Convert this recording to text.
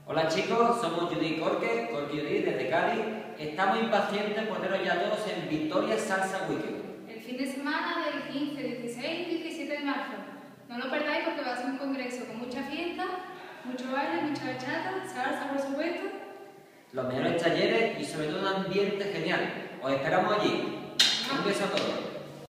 Hola chicos, somos Judy y Corky Judy desde Cádiz. Estamos impacientes por veros ya todos en Victoria Salsa Weekend. El fin de semana del 15, 16 y 17 de marzo. No lo perdáis porque va a ser un congreso con mucha fiesta, mucho baile, mucha bachata, salsa por supuesto. Los mejores talleres y sobre todo un ambiente genial. Os esperamos allí. Un beso a todos.